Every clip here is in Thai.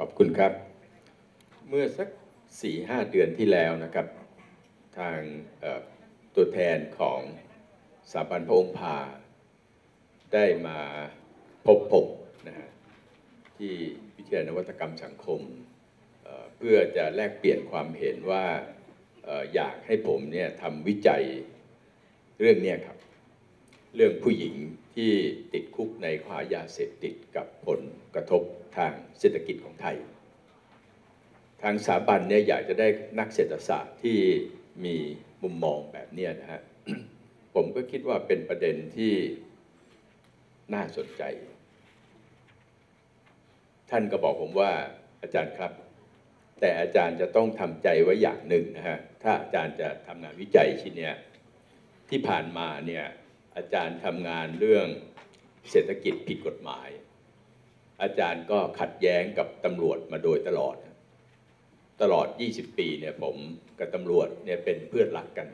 ขอบคุณครับเมื่อสัก 4-5 เดือนที่แล้วนะครับทางตัวแทนของสถาบันพระองค์พาได้มาพบผมนะฮะที่วิทยาลัยนวัตกรรมสังคมเพื่อจะแลกเปลี่ยนความเห็นว่าอยากให้ผมเนี่ยทำวิจัยเรื่องนี้ครับเรื่องผู้หญิงที่ติดคุกในข้อหายาเสพติดกับผลกระทบทางเศรษฐกิจของไทยทางสถาบันเนี่ยอยากจะได้นักเศรษฐศาสตร์ที่มีมุมมองแบบนี้นะฮะ ผมก็คิดว่าเป็นประเด็นที่น่าสนใจท่านก็บอกผมว่าอาจารย์ครับแต่อาจารย์จะต้องทำใจไว้อย่างหนึ่งนะฮะถ้าอาจารย์จะทำงานวิจัยชิ้นนี้ที่ผ่านมาเนี่ยอาจารย์ทำงานเรื่องเศรษฐกิจผิดกฎหมายอาจารย์ก็ขัดแย้งกับตำรวจมาโดยตลอด20 ปีเนี่ยผมกับตำรวจเนี่ยเป็นเพื่อนรักกัน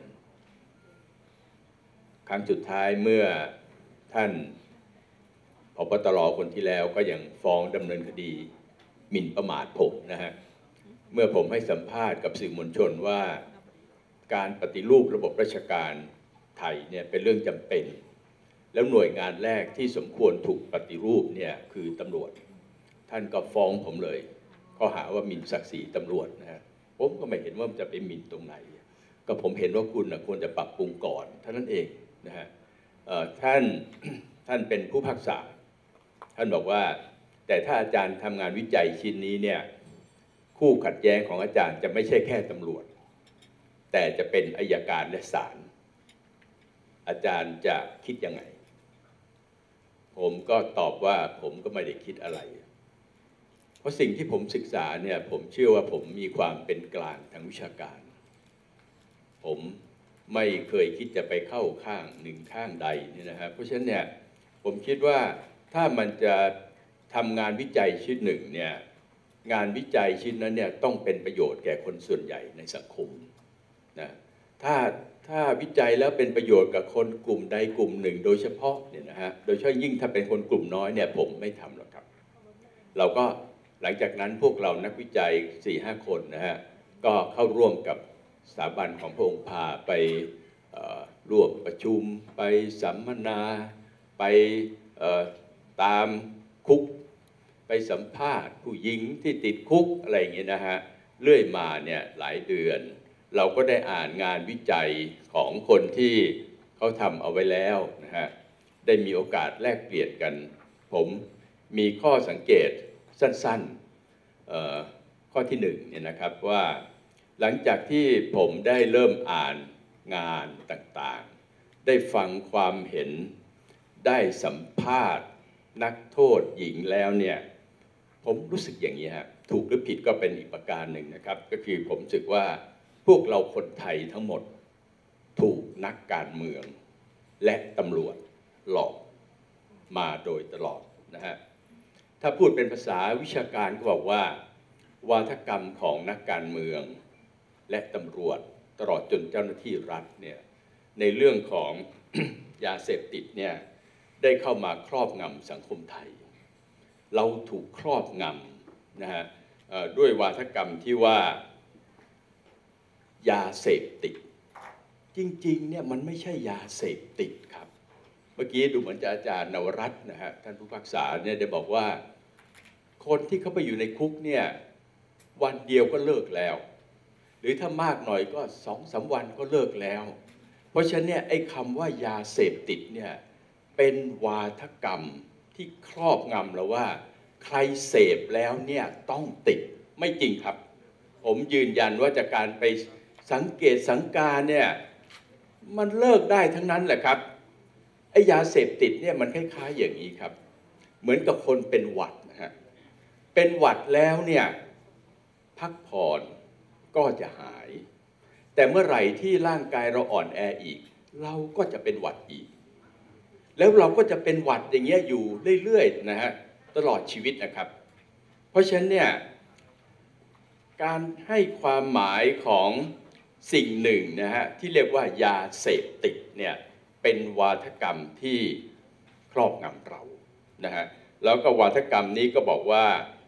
ครั้งสุดท้ายเมื่อท่านผบ.ตร.คนที่แล้วก็ยังฟ้องดำเนินคดีหมิ่นประมาทผมนะฮะเมื่อผมให้สัมภาษณ์กับสื่อมวลชนว่าการปฏิรูประบบราชการไทยเนี่ยเป็นเรื่องจำเป็นแล้วหน่วยงานแรกที่สมควรถูกปฏิรูปเนี่ยคือตำรวจท่านก็ฟ้องผมเลยข้อหาว่าหมิ่นศักดิ์ศรีตำรวจนะฮะผมก็ไม่เห็นว่ามันจะไปหมิ่นตรงไหนก็ผมเห็นว่าคุณควรจะปรับปรุงก่อนเท่านั้นเองนะฮะท่านเป็นผู้พิพากษาท่านบอกว่าแต่ถ้าอาจารย์ทำงานวิจัยชิ้นนี้เนี่ยคู่ขัดแย้งของอาจารย์จะไม่ใช่แค่ตำรวจแต่จะเป็นอัยการและศาลอาจารย์จะคิดยังไงผมก็ตอบว่าผมก็ไม่ได้คิดอะไรเพราะสิ่งที่ผมศึกษาเนี่ยผมเชื่อว่าผมมีความเป็นกลางทางวิชาการผมไม่เคยคิดจะไปเข้าข้างหนึ่งข้างใดนี่นะครับเพราะฉะนั้นเนี่ยผมคิดว่าถ้ามันจะทำงานวิจัยชิ้นหนึ่งเนี่ยงานวิจัยชิ้นนั้นเนี่ยต้องเป็นประโยชน์แก่คนส่วนใหญ่ในสังคมนะถ้าวิจัยแล้วเป็นประโยชน์กับคนกลุ่มใดกลุ่มหนึ่งโดยเฉพาะเนี่ยนะฮะโดยเฉพาะยิ่งถ้าเป็นคนกลุ่มน้อยเนี่ยผมไม่ทำหรอกครับเราก็หลังจากนั้นพวกเรานักวิจัย 4-5 คนนะฮะก็เข้าร่วมกับสถาบันของพระองค์พาไปร่วมประชุมไปสัมมนาไปตามคุกไปสัมภาษณ์ผู้หญิงที่ติดคุกอะไรอย่างเงี้ยนะฮะเรื่อยมาเนี่ยหลายเดือนเราก็ได้อ่านงานวิจัยของคนที่เขาทำเอาไว้แล้วนะฮะได้มีโอกาสแลกเปลี่ยนกันผมมีข้อสังเกตสั้นๆข้อที่1เนี่ยนะครับว่าหลังจากที่ผมได้เริ่มอ่านงานต่างๆได้ฟังความเห็นได้สัมภาษณ์นักโทษหญิงแล้วเนี่ยผมรู้สึกอย่างนี้ฮะถูกหรือผิดก็เป็นอีกประการหนึ่งนะครับก็คือผมรู้สึกว่าพวกเราคนไทยทั้งหมดถูกนักการเมืองและตำรวจหลอกมาโดยตลอดนะฮะถ้าพูดเป็นภาษาวิชาการก็บอกว่าวาทกรรมของนักการเมืองและตำรวจตลอดจนเจ้าหน้าที่รัฐเนี่ยในเรื่องของ ยาเสพติดเนี่ยได้เข้ามาครอบงำสังคมไทยเราถูกครอบงำนะฮะด้วยวาทกรรมที่ว่ายาเสพติดจริงๆเนี่ยมันไม่ใช่ยาเสพติดครับเมื่อกี้ดูเหมือนอาจารย์นวรัตน์นะฮะท่านผู้พิพากษาเนี่ยได้บอกว่าคนที่เขาไปอยู่ในคุกเนี่ยวันเดียวก็เลิกแล้วหรือถ้ามากหน่อยก็2-3 วันก็เลิกแล้วเพราะฉะนั้นเนี่ยไอ้คำว่ายาเสพติดเนี่ยเป็นวาทกรรมที่ครอบงำเราว่าใครเสพแล้วเนี่ยต้องติดไม่จริงครับผมยืนยันว่าจากการไปสังเกตสังการเนี่ยมันเลิกได้ทั้งนั้นแหละครับไอ้ยาเสพติดเนี่ยมันคล้ายๆอย่างนี้ครับเหมือนกับคนเป็นหวัดนะฮะเป็นหวัดแล้วเนี่ยพักผ่อนก็จะหายแต่เมื่อไหร่ที่ร่างกายเราอ่อนแออีกเราก็จะเป็นหวัดอีกแล้วเราก็จะเป็นหวัดอย่างเงี้ยอยู่เรื่อยๆนะฮะตลอดชีวิตนะครับเพราะฉะนั้นเนี่ยการให้ความหมายของสิ่งหนึ่งนะฮะที่เรียกว่ายาเสพติดเนี่ยเป็นวาทกรรมที่ครอบงำเรานะฮะแล้วก็วาทกรรมนี้ก็บอกว่า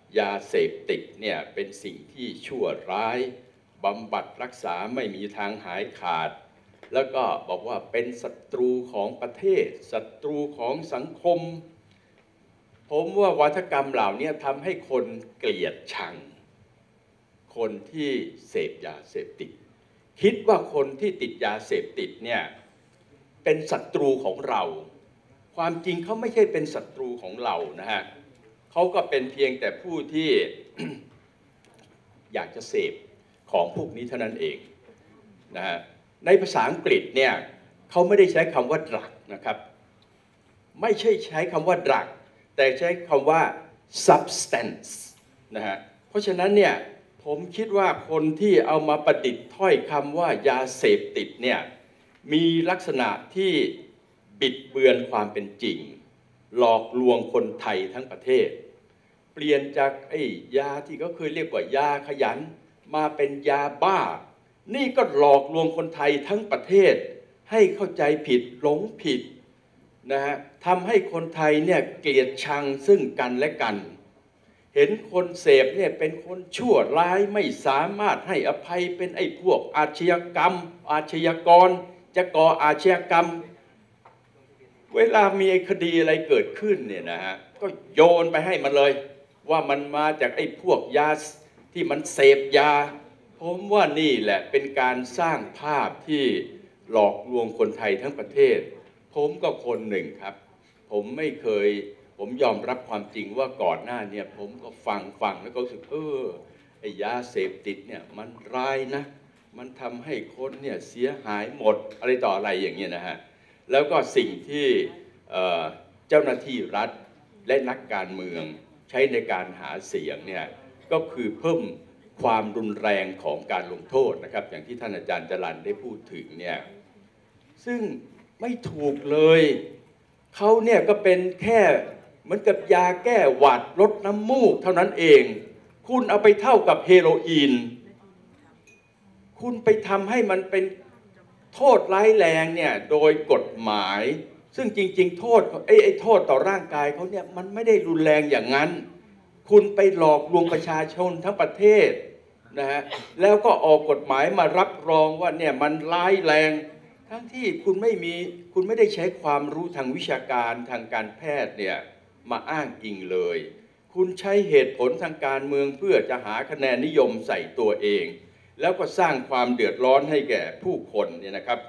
ยาเสพติดเนี่ยเป็นสิ่งที่ชั่วร้ายบำบัดรักษาไม่มีทางหายขาดแล้วก็บอกว่าเป็นศัตรูของประเทศศัตรูของสังคมผมว่าวัฒกรรมเหล่านี้ทำให้คนเกลียดชังคนที่เสพยาเสพติดคิดว่าคนที่ติดยาเสพติดเนี่ยเป็นศัตรูของเราความจริงเขาไม่ใช่เป็นศัตรูของเรานะฮะเขาก็เป็นเพียงแต่ผู้ที่ อยากจะเสพของพวกนี้เท่านั้นเองนะฮะในภาษาอังกฤษเนี่ยเขาไม่ได้ใช้คำว่า drug นะครับไม่ใช่ใช้คำว่า drug แต่ใช้คำว่า substance นะฮะเพราะฉะนั้นเนี่ยผมคิดว่าคนที่เอามาประดิษฐ์ถ้อยคำว่ายาเสพติดเนี่ยมีลักษณะที่บิดเบือนความเป็นจริงหลอกลวงคนไทยทั้งประเทศเปลี่ยนจากไอ้ยาที่เขาเคยเรียกว่ายาขยันมาเป็นยาบ้านี่ก็หลอกลวงคนไทยทั้งประเทศให้เข้าใจผิดหลงผิดนะฮะทำให้คนไทยเนี่ยเกลียดชังซึ่งกันและกันเห็นคนเสพเนี่ยเป็นคนชั่วร้ายไม่สามารถให้อภัยเป็นไอ้พวกอาชญากรรมอาชญากรจะก่ออาชญากรรมเวลามีคดีอะไรเกิดขึ้นเนี่ยนะฮะก็โยนไปให้มันเลยว่ามันมาจากไอ้พวกยาที่มันเสพยาผมว่านี่แหละเป็นการสร้างภาพที่หลอกลวงคนไทยทั้งประเทศผมก็คนหนึ่งครับผมยอมรับความจริงว่าก่อนหน้าเนี่ยผมก็ฟังแล้วก็รู้สึกไอ้ยาเสพติดเนี่ยมันร้ายนะมันทำให้คนเนี่ยเสียหายหมดอะไรต่ออะไรอย่างเงี้ยนะฮะแล้วก็สิ่งที่เจ้าหน้าที่รัฐและนักการเมืองใช้ในการหาเสียงเนี่ยก็คือเพิ่มความรุนแรงของการลงโทษนะครับอย่างที่ท่านอาจารย์จรัญได้พูดถึงเนี่ยซึ่งไม่ถูกเลยเขาเนี่ยก็เป็นแค่เหมือนกับยาแก้หวัดลดน้ำมูกเท่านั้นเองคุณเอาไปเท่ากับเฮโรอีนคุณไปทำให้มันเป็นโทษร้ายแรงเนี่ยโดยกฎหมายซึ่งจริงๆโทษโทษต่อร่างกายเขาเนี่ยมันไม่ได้รุนแรงอย่างนั้นคุณไปหลอกลวงประชาชนทั้งประเทศนะฮะแล้วก็ออกกฎหมายมารับรองว่าเนี่ยมันร้ายแรงทั้งที่คุณไม่ได้ใช้ความรู้ทางวิชาการทางการแพทย์เนี่ยมาอ้างอิงเลยคุณใช้เหตุผลทางการเมืองเพื่อจะหาคะแนนนิยมใส่ตัวเองแล้วก็สร้างความเดือดร้อนให้แก่ผู้คนเนี่ยนะครับ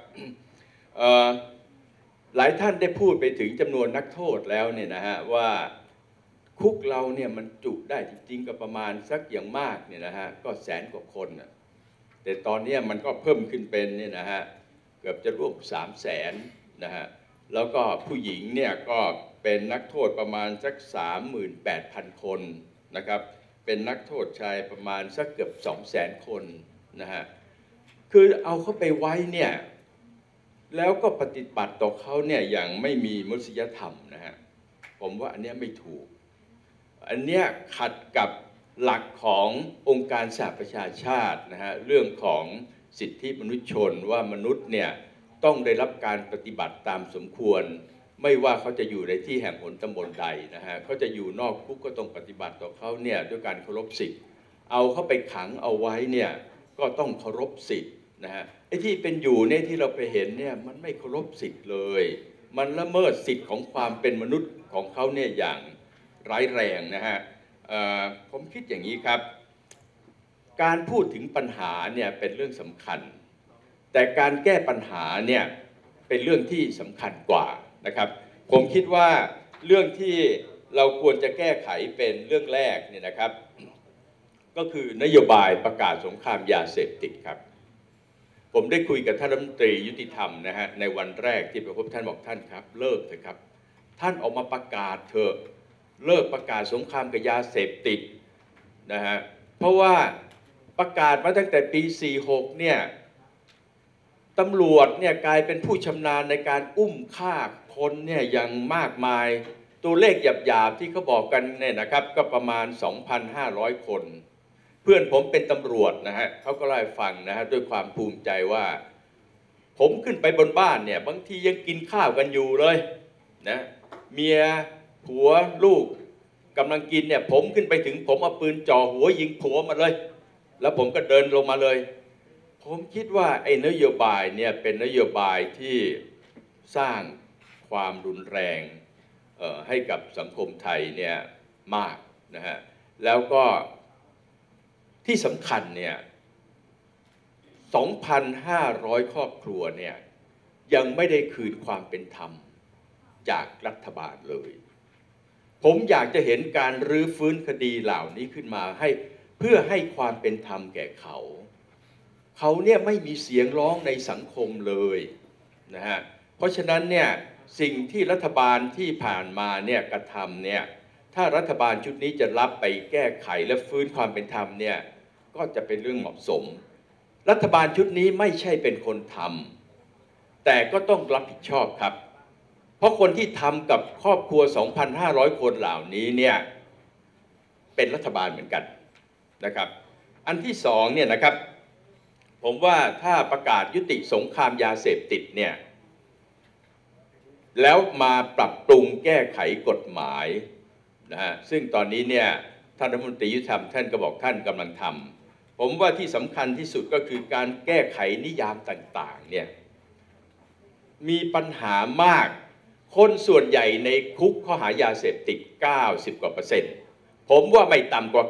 หลายท่านได้พูดไปถึงจำนวนนักโทษแล้วเนี่ยนะฮะว่าคุกเราเนี่ยมันจุได้จริงๆก็ประมาณสักอย่างมากเนี่ยนะฮะก็100,000 กว่าคนแต่ตอนนี้มันก็เพิ่มขึ้นเป็นเนี่ยนะฮะเกือบจะร่วม300,000นะฮะแล้วก็ผู้หญิงเนี่ยก็เป็นนักโทษประมาณสัก 38,000 คนนะครับเป็นนักโทษชายประมาณสักเกือบ200,000 คนนะฮะคือเอาเข้าไปไว้เนี่ยแล้วก็ปฏิบัติต่อเขาเนี่ยอย่างไม่มีมนุษยธรรมนะฮะผมว่าอันนี้ไม่ถูกอันเนี้ยขัดกับหลักขององค์การสหประชาชาตินะฮะเรื่องของสิทธิมนุษยชนว่ามนุษย์เนี่ยต้องได้รับการปฏิบัติตามสมควรไม่ว่าเขาจะอยู่ในที่แห่งหนตำบลใดนะฮะเขาจะอยู่นอกคุกก็ต้องปฏิบัติต่อเขาเนี่ยด้วยการเคารพสิทธิ์เอาเขาไปขังเอาไว้เนี่ยก็ต้องเคารพสิทธิ์นะฮะไอ้ที่เป็นอยู่เนี่ยที่เราไปเห็นเนี่ยมันไม่เคารพสิทธิ์เลยมันละเมิดสิทธิ์ของความเป็นมนุษย์ของเขาเนี่ยอย่างร้ายแรงนะฮะผมคิดอย่างนี้ครับการพูดถึงปัญหาเนี่ยเป็นเรื่องสำคัญแต่การแก้ปัญหาเนี่ยเป็นเรื่องที่สำคัญกว่านะครับผมคิดว่าเรื่องที่เราควรจะแก้ไขเป็นเรื่องแรกเนี่ยนะครับก็คือนโยบายประกาศสงครามยาเสพติดครับผมได้คุยกับท่านรัฐมนตรียุติธรรมนะฮะในวันแรกที่ไปพบท่านบอกท่านครับเลิกเถอะครับท่านออกมาประกาศเถอะเลิกประกาศสงครามกับยาเสพติดนะฮะเพราะว่าประกาศมาตั้งแต่ปี 46 เนี่ยตำรวจเนี่ยกลายเป็นผู้ชำนาญในการอุ้มฆ่าคนเนี่ยอย่างมากมายตัวเลขหยาบๆที่เขาบอกกันเนี่ยนะครับก็ประมาณ 2,500 คนเพื่อนผมเป็นตำรวจนะฮะเขาก็เล่าให้ฟังนะฮะด้วยความภูมิใจว่าผมขึ้นไปบนบ้านเนี่ยบางทียังกินข้าวกันอยู่เลยนะเมียผัวลูกกำลังกินเนี่ยผมขึ้นไปถึงผมเอาปืนจ่อหัวยิงผัวมาเลยแล้วผมก็เดินลงมาเลยผมคิดว่าไอ้นโยบายเนี่ยเป็นนโยบายที่สร้างความรุนแรงให้กับสังคมไทยเนี่ยมากนะฮะแล้วก็ที่สำคัญเนี่ย 2,500 ครอบครัวเนี่ยยังไม่ได้คืนความเป็นธรรมจากรัฐบาลเลยผมอยากจะเห็นการรื้อฟื้นคดีเหล่านี้ขึ้นมาเพื่อให้ความเป็นธรรมแก่เขาเนี่ยไม่มีเสียงร้องในสังคมเลยนะฮะเพราะฉะนั้นเนี่ยสิ่งที่รัฐบาลที่ผ่านมาเนี่ยกระทำเนี่ยถ้ารัฐบาลชุดนี้จะรับไปแก้ไขและฟื้นความเป็นธรรมเนี่ยก็จะเป็นเรื่องเหมาะสมรัฐบาลชุดนี้ไม่ใช่เป็นคนทำแต่ก็ต้องรับผิดชอบครับเพราะคนที่ทำกับครอบครัว 2,500 คนเหล่านี้เนี่ยเป็นรัฐบาลเหมือนกันนะครับอันที่สองเนี่ยนะครับผมว่าถ้าประกาศยุติสงครามยาเสพติดเนี่ยแล้วมาปรับปรุงแก้ไขกฎหมายนะฮะซึ่งตอนนี้เนี่ยท่านรัฐมนตรียุติธรรมท่านก็บอกท่านกำลังทำผมว่าที่สำคัญที่สุดก็คือการแก้ไขนิยามต่างๆเนี่ยมีปัญหามากคนส่วนใหญ่ในคุกข้อหายาเสพติด90 กว่า%ผมว่าไม่ต่ำกว่า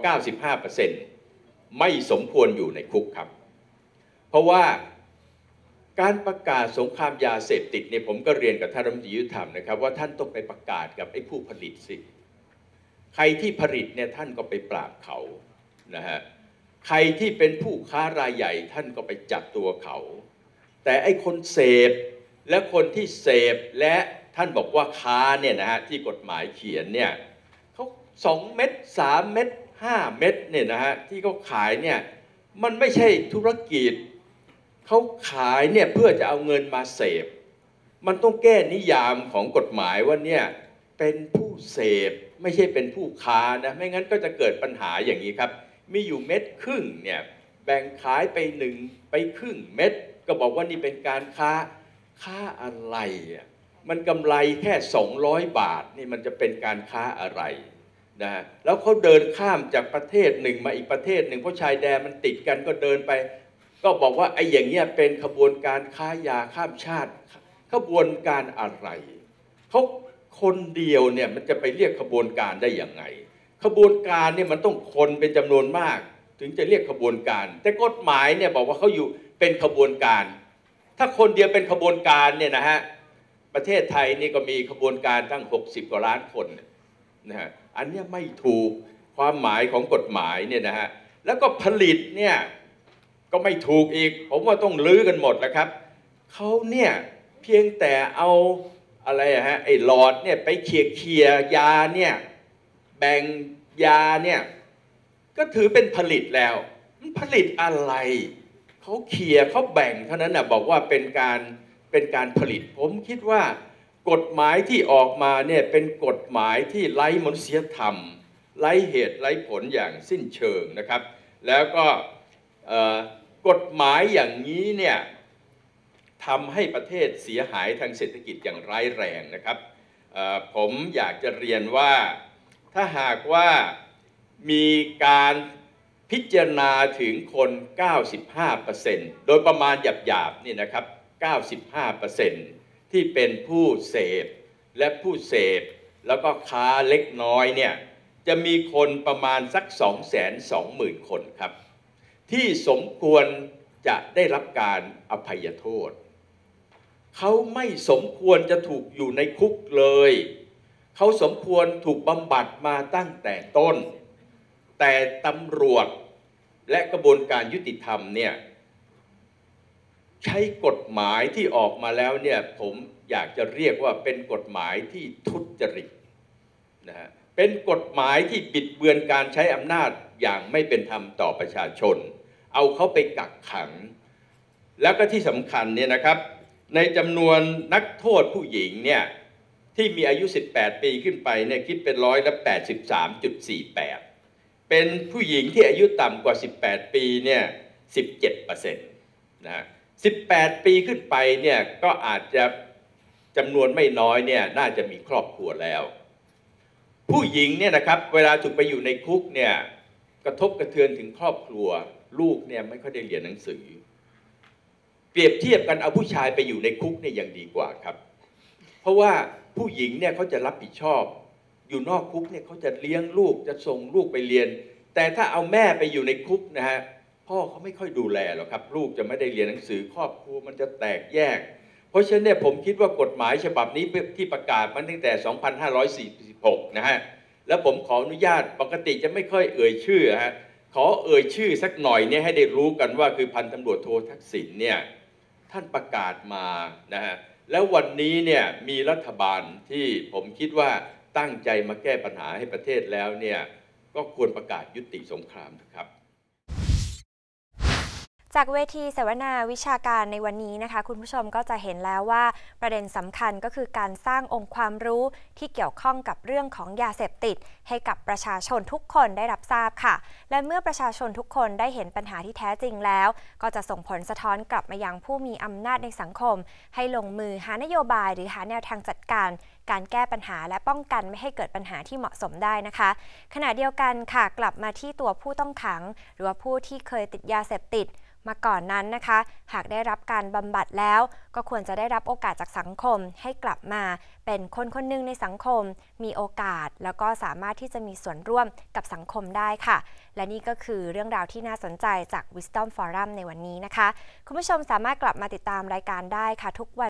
95% ไม่สมควรอยู่ในคุกครับเพราะว่าการประกาศสงครามยาเสพติดเนี่ยผมก็เรียนกับท่านรัฐมนตรียุติธรรมนะครับว่าท่านต้องไปประกาศกับไอ้ผู้ผลิตสิใครที่ผลิตเนี่ยท่านก็ไปปราบเขานะฮะใครที่เป็นผู้ค้ารายใหญ่ท่านก็ไปจับตัวเขาแต่ไอ้คนเสพและคนที่เสพและท่านบอกว่าค้าเนี่ยนะฮะที่กฎหมายเขียนเนี่ยเขา2 เม็ด3 เม็ด5 เม็ดเนี่ยนะฮะที่เขาขายเนี่ยมันไม่ใช่ธุรกิจเขาขายเนี่ยเพื่อจะเอาเงินมาเสพมันต้องแก้นิยามของกฎหมายว่าเนี่ยเป็นผู้เสพไม่ใช่เป็นผู้ค้านะไม่งั้นก็จะเกิดปัญหาอย่างนี้ครับมีอยู่1.5 เม็ดเนี่ยแบ่งขายไป1.5 เม็ดก็บอกว่านี่เป็นการค้าอะไรอ่ะมันกำไรแค่200 บาทนี่มันจะเป็นการค้าอะไรนะแล้วเขาเดินข้ามจากประเทศหนึ่งมาอีกประเทศหนึ่งเพราะชายแดนมันติดกันก็เดินไปก็บอกว่าไอ้อย่างเงี้ยเป็นขบวนการค้ายาข้ามชาติขบวนการอะไรเขาคนเดียวเนี่ยมันจะไปเรียกขบวนการได้ยังไงขบวนการเนี่ยมันต้องคนเป็นจำนวนมากถึงจะเรียกขบวนการแต่กฎหมายเนี่ยบอกว่าเขาอยู่เป็นขบวนการถ้าคนเดียวเป็นขบวนการเนี่ยนะฮะประเทศไทยนี่ก็มีขบวนการตั้ง60 กว่าล้านคนนะฮะอันนี้ไม่ถูกความหมายของกฎหมายเนี่ยนะฮะแล้วก็ผลิตเนี่ยก็ไม่ถูกอีกผมว่าต้องลื้อกันหมดแล้วครับเขาเนี่ยเพียงแต่เอาอะไรฮะไอ้หลอดเนี่ยไปเคี่ยยาเนี่ยแบ่งยาเนี่ยก็ถือเป็นผลิตแล้วมันผลิตอะไรเขาเคี่ยเขาแบ่งเท่านั้นนะบอกว่าเป็นการผลิตผมคิดว่ากฎหมายที่ออกมาเนี่ยเป็นกฎหมายที่ไร้มนุษยธรรมไร้เหตุไร้ผลอย่างสิ้นเชิงนะครับแล้วก็กฎหมายอย่างนี้เนี่ยทำให้ประเทศเสียหายทางเศรษฐกิจอย่างร้ายแรงนะครับผมอยากจะเรียนว่าถ้าหากว่ามีการพิจารณาถึงคน 95% โดยประมาณหยาบๆนี่นะครับ 95% ที่เป็นผู้เสพและผู้เสพแล้วก็ค้าเล็กน้อยเนี่ยจะมีคนประมาณสัก 220,000 คนครับที่สมควรจะได้รับการอภัยโทษเขาไม่สมควรจะถูกอยู่ในคุกเลยเขาสมควรถูกบำบัดมาตั้งแต่ต้นแต่ตำรวจและกระบวนการยุติธรรมเนี่ยใช้กฎหมายที่ออกมาแล้วเนี่ยผมอยากจะเรียกว่าเป็นกฎหมายที่ทุจริตนะฮะเป็นกฎหมายที่บิดเบือนการใช้อำนาจอย่างไม่เป็นธรรมต่อประชาชนเอาเขาไปกักขังแล้วก็ที่สำคัญเนี่ยนะครับในจำนวนนักโทษผู้หญิงเนี่ยที่มีอายุ18 ปีขึ้นไปเนี่ยคิดเป็น83.48%เป็นผู้หญิงที่อายุต่ำกว่า18 ปีเนี่ย 17% นะ18 ปีขึ้นไปเนี่ยก็อาจจะจำนวนไม่น้อยเนี่ยน่าจะมีครอบครัวแล้วผู้หญิงเนี่ยนะครับเวลาถูกไปอยู่ในคุกเนี่ยกระทบกระเทือนถึงครอบครัวลูกเนี่ยไม่ค่อยได้เรียนหนังสือเปรียบเทียบกันเอาผู้ชายไปอยู่ในคุกเนี่ยยังดีกว่าครับเพราะว่าผู้หญิงเนี่ยเขาจะรับผิดชอบอยู่นอกคุกเนี่ยเขาจะเลี้ยงลูกจะส่งลูกไปเรียนแต่ถ้าเอาแม่ไปอยู่ในคุกนะฮะพ่อเขาไม่ค่อยดูแลหรอกครับลูกจะไม่ได้เรียนหนังสือครอบครัวมันจะแตกแยกเพราะฉะนั้นเนี่ยผมคิดว่ากฎหมายฉบับนี้ที่ประกาศมาตั้งแต่ 2546 นะฮะแล้วผมขออนุญาตปกติจะไม่ค่อยเอ่ยชื่อฮะขอเอ่ยชื่อสักหน่อยเนี่ยให้ได้รู้กันว่าคือพันตำรวจโททักษิณเนี่ยท่านประกาศมานะฮะแล้ววันนี้เนี่ยมีรัฐบาลที่ผมคิดว่าตั้งใจมาแก้ปัญหาให้ประเทศแล้วเนี่ยก็ควรประกาศยุติสงครามนะครับจากเวทีเสวนาวิชาการในวันนี้นะคะคุณผู้ชมก็จะเห็นแล้วว่าประเด็นสำคัญก็คือการสร้างองค์ความรู้ที่เกี่ยวข้องกับเรื่องของยาเสพติดให้กับประชาชนทุกคนได้รับทราบค่ะและเมื่อประชาชนทุกคนได้เห็นปัญหาที่แท้จริงแล้วก็จะส่งผลสะท้อนกลับมายังผู้มีอำนาจในสังคมให้ลงมือหานโยบายหรือหาแนวทางจัดการแก้ปัญหาและป้องกันไม่ให้เกิดปัญหาที่เหมาะสมได้นะคะขณะเดียวกันค่ะกลับมาที่ตัวผู้ต้องขังหรือว่าผู้ที่เคยติดยาเสพติดมาก่อนนั้นนะคะหากได้รับการบำบัดแล้วก็ควรจะได้รับโอกาสจากสังคมให้กลับมาเป็นคนคนหนึ่งในสังคมมีโอกาสแล้วก็สามารถที่จะมีส่วนร่วมกับสังคมได้ค่ะและนี่ก็คือเรื่องราวที่น่าสนใจจาก Wisdom Forum ในวันนี้นะคะคุณผู้ชมสามารถกลับมาติดตามรายการได้ค่ะทุกวัน